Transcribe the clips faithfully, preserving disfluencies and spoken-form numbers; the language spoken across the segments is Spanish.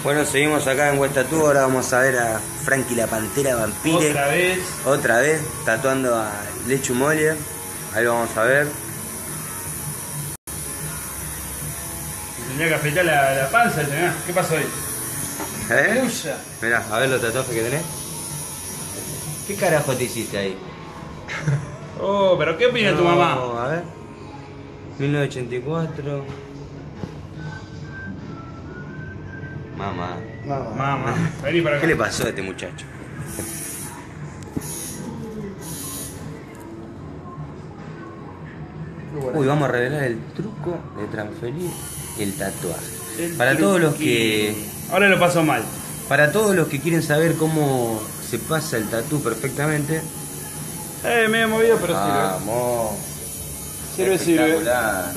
Bueno, seguimos acá en West Tattoo. Ahora vamos a ver a Frankie la Pantera Vampire. Otra vez. Otra vez, tatuando a Lechu Moller. Ahí lo vamos a ver. Tendría que afeitar la, la panza, ¿no? ¿Qué pasó ahí? ¿Eh? Mirá, a ver los tatuajes que tenés. ¿Qué carajo te hiciste ahí? Oh, pero ¿qué opina no, tu mamá? A ver. mil novecientos ochenta y cuatro. Mamá. Mamá. Mamá. Vení para acá. ¿Qué le pasó a este muchacho? Uy, vamos a revelar el truco de transferir el tatuaje. El para todos los que... Ahora lo paso mal. Para todos los que quieren saber cómo se pasa el tatú perfectamente. Eh, medio movido, pero sirve. Vamos. Sirve, sirve. Ya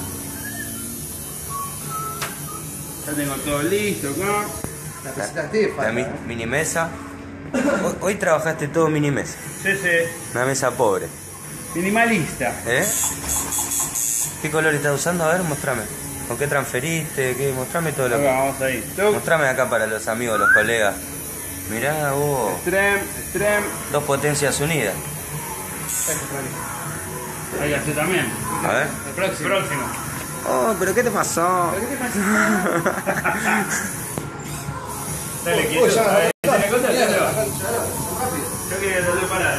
tengo todo listo acá. La pesita Estefa. La mi, mini mesa. Hoy, hoy trabajaste todo mini mesa. Sí, sí. Una mesa pobre. Minimalista. ¿Eh? ¿Qué color estás usando? A ver, mostrame. ¿Con qué transferiste? ¿Qué? Mostrame todo lo que... Vamos ahí. Mostrame acá para los amigos, los colegas. Mirá, vos. Extreme, extreme. Dos potencias unidas. Ahí hace también. A ver. El próximo. El próximo. Oh, pero ¿qué te pasó? ¿Pero qué te pasó? Dale, quieto. ¿Tiene cosas? Yo quería tratar de parar.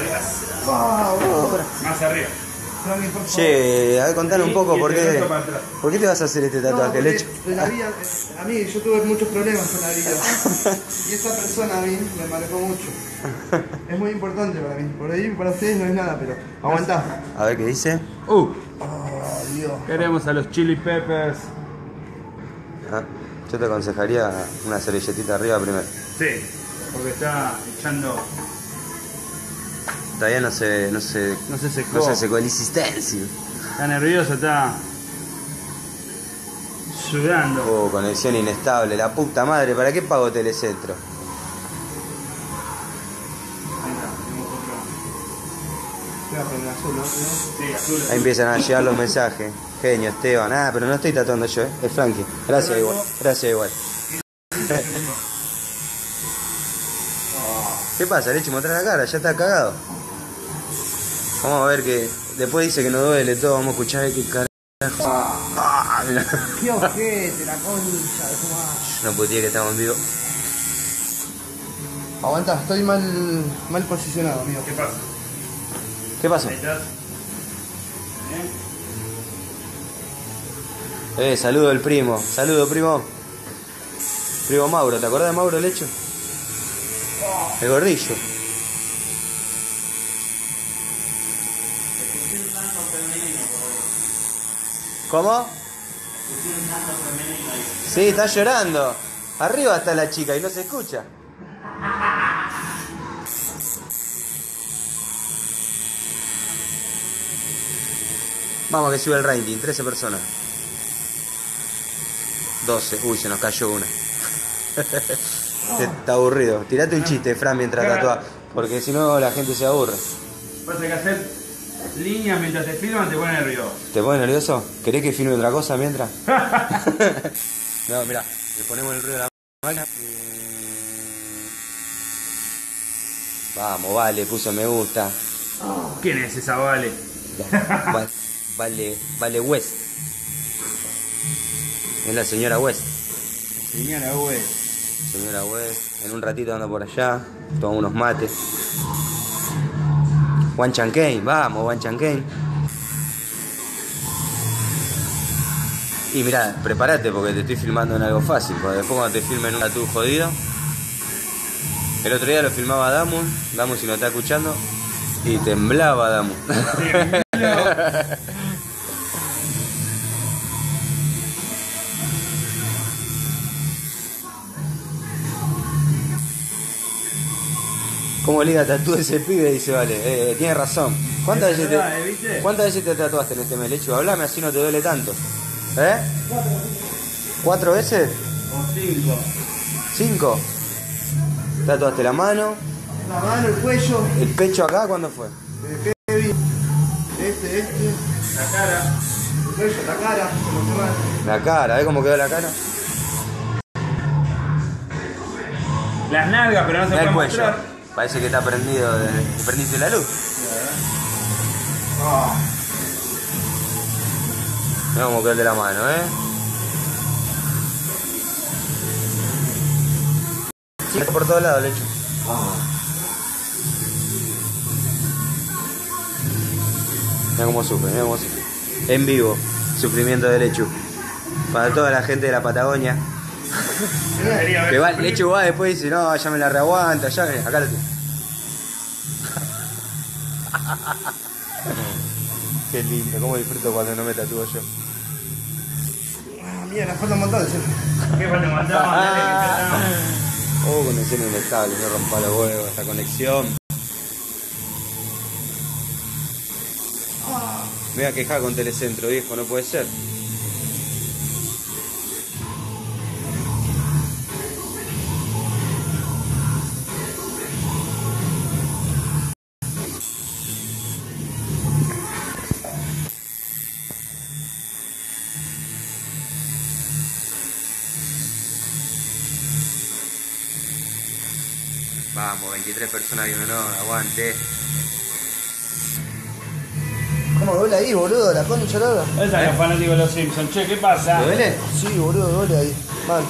Más arriba. Che, a ver, contale un poco por qué, por qué te vas a hacer este tatuaje, no, Lecho. La vida, a mí, yo tuve muchos problemas con la vida. Y esta persona a mí me marcó mucho. Es muy importante para mí. Por ahí para ustedes no es nada, pero aguantá. A ver qué dice. Uh. Oh, Dios. Queremos a los chili peppers. Ah, yo te aconsejaría una servilletita arriba primero. Sí, porque está echando... Todavía no se, no se, no se secó. No se secó el insistencia. Está nervioso, está sudando. Oh, conexión inestable, la puta madre, ¿para qué pago Telecentro? Ahí empiezan a llegar los mensajes. Genio, Esteban. Ah, pero no estoy tatuando yo, ¿eh? Es Frankie. Gracias igual. Gracias igual. ¿Qué pasa, Leche? Mostrá la cara, ya está cagado. Vamos a ver que... Después dice que no duele todo, vamos a escuchar qué carajo. Ah, mira. Qué ojete, la concha de tu madre. No puteé que estamos en vivo. Aguanta, estoy mal, mal posicionado, amigo. ¿Qué pasa? ¿Qué pasó? Ahí estás. Eh, saludo el primo. Saludo, primo. Primo Mauro, ¿te acordás de Mauro, Lecho? El gordillo. ¿Cómo? Sí, está llorando. Arriba está la chica y no se escucha. Vamos que sube el rating, trece personas. doce, uy, se nos cayó una. Está aburrido. Tirate un chiste, Fran, mientras tatuás, porque si no la gente se aburre. Vas a que hacer líneas mientras te filman, te pone nervioso. ¿Te pone nervioso? ¿Querés que filme otra cosa mientras? No, mirá, le ponemos el ruido de la máquina. Vamos, vale, puso me gusta. ¿Quién es esa Vale? Vale, vale, vale West. Es la señora West. Señora West. Señora West, en un ratito ando por allá, tomo unos mates. Juan Chanquein, vamos, Juan Chanquein. Y mirá, prepárate porque te estoy filmando en algo fácil, porque después cuando te filmen un tatu jodido. El otro día lo filmaba Damus, Damus si no está escuchando, y temblaba Damus. ¿Cómo liga tatú ese pibe? Dice, vale, eh, tiene razón. ¿Cuántas veces, te, ¿Cuántas veces te tatuaste en este mes, Lecho? Hablame así no te duele tanto. ¿Eh? ¿Cuatro veces? O cinco. ¿Cinco? ¿Tatuaste la mano? La mano, el cuello. ¿El pecho acá? ¿Cuándo fue? El heavy. Este, este. La cara. El cuello, la cara. La cara, ¿ves cómo quedó la cara? las nalgas, pero no se Mirá puede el cuello. mostrar. Parece que está prendido. De... ¿Prendiste la luz? Oh. Mirá cómo quedó el de la mano, ¿eh? Sí, está por todos lados, Lechu. Oh. Mira cómo sufre, mira cómo sufre. En vivo, sufrimiento de Lechu. Para toda la gente de la Patagonia. Que va, Lechu va después y dice, no, ya me la reaguanta, ya me... Acá lo tengo. Qué lindo, cómo disfruto cuando no me tatúo yo. Ah, mira, nos falta un montón, ¿sí? ¿Qué falta un montón? Dale, que ya estamos. Oh, conexión inestable, no rompa los huevos esta conexión. Me voy a quejar con Telecentro, viejo, no puede ser. Vamos, veintitrés personas viendo, no, aguante. ¿Cómo duele ahí, boludo? La concha loca. Esa es la fanático de los Simpsons. Che, ¿qué pasa? ¿Te duele? Sí, boludo, duele ahí. Mal.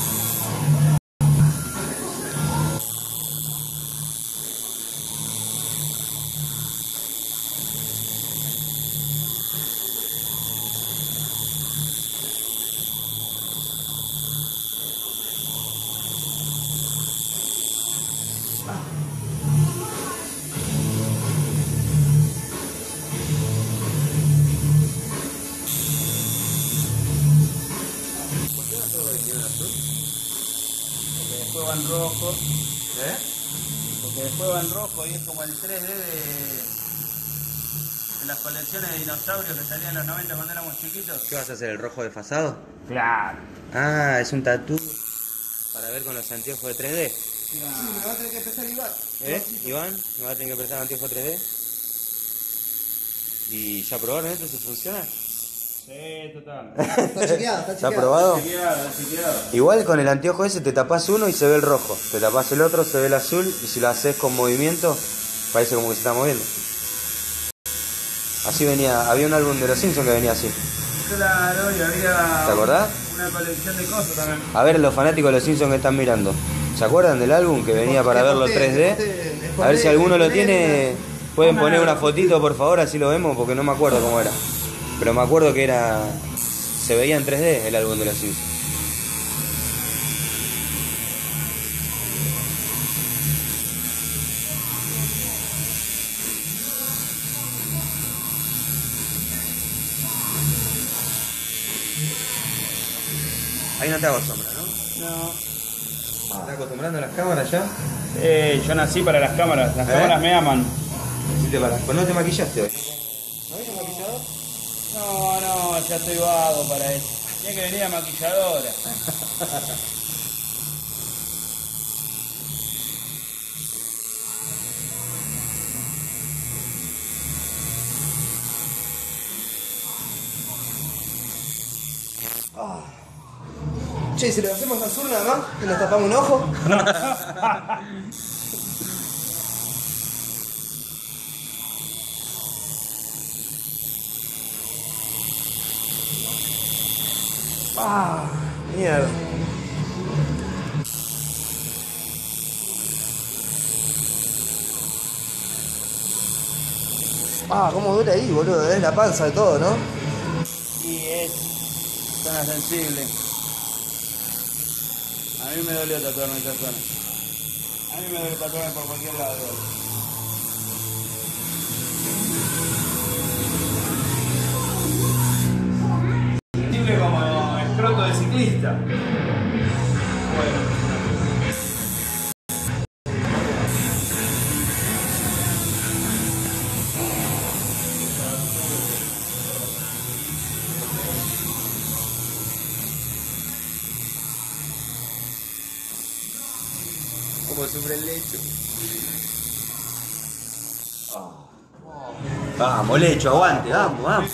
Porque después van rojo. ¿Eh? Porque después van rojo y es como el tres D de, de las colecciones de dinosaurios que salían en los noventa cuando éramos chiquitos. ¿Qué vas a hacer, el rojo desfasado? Claro. Ah, es un tatú para ver con los anteojos de tres D. Sí, me va a tener que empezar a Iván. ¿Eh, Iván? ¿Me va a tener que prestar anteojos tres D? ¿Y ya probaron esto? ¿Se funciona? Sí, total. Está chequeado, está ¿Está chequeado. probado? Chequeado, chequeado. Igual con el anteojo ese te tapás uno y se ve el rojo, te tapás el otro, se ve el azul, y si lo haces con movimiento, parece como que se está moviendo. Así venía, había un álbum de los Simpsons que venía así. Claro, y había ¿Te acordás? una colección de cosas también. A ver los fanáticos de los Simpsons que están mirando. ¿Se acuerdan del álbum que venía para verlo tres D? A ver si alguno lo tiene, pueden poner una fotito por favor, así lo vemos, porque no me acuerdo cómo era. Pero me acuerdo que era... se veía en tres D el álbum de los Simpsons. Ahí no te hago sombra, ¿no? No. ¿Estás acostumbrando a las cámaras ya? Eh, yo nací para las cámaras. Las ¿Eh? cámaras me aman. Sí, te para. Pues no te maquillaste hoy. ¿No hay un maquillador? No, no, ya estoy vago para eso. Tiene que venir a maquilladora. Ah. Che, si lo hacemos azul nada más, que nos tapamos un ojo. Ah, mierda. Ah, cómo duele ahí, boludo, es la panza de todo, ¿no? Y es zona sensible. A mí me dolió tatuarme esa zona. A mí me duele tatuarme por cualquier lado. Sensible como escroto de ciclista. Bueno. Como sufre el lecho. Vamos, lecho, aguante, vamos, vamos.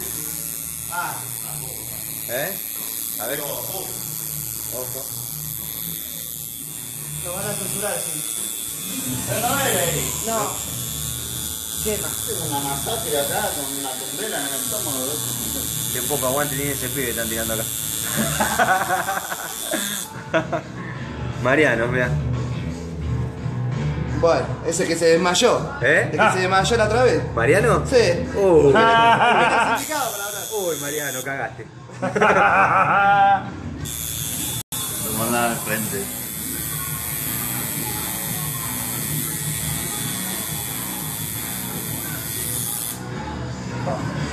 ¿Eh? A ver. Ojo. Lo van a censurar, sí. Pero no era ahí. No. Quema. Tengo una masacre acá con una candela en el estómago. Qué poco aguante tiene ese pibe que están tirando acá. Mariano, mira. Bueno, ese que se desmayó. ¿Eh? El que se desmayó la otra vez. ¿Mariano? Sí. Uy, Está significado para hablar. uy, Mariano, cagaste. Lo mandan al frente. Oh.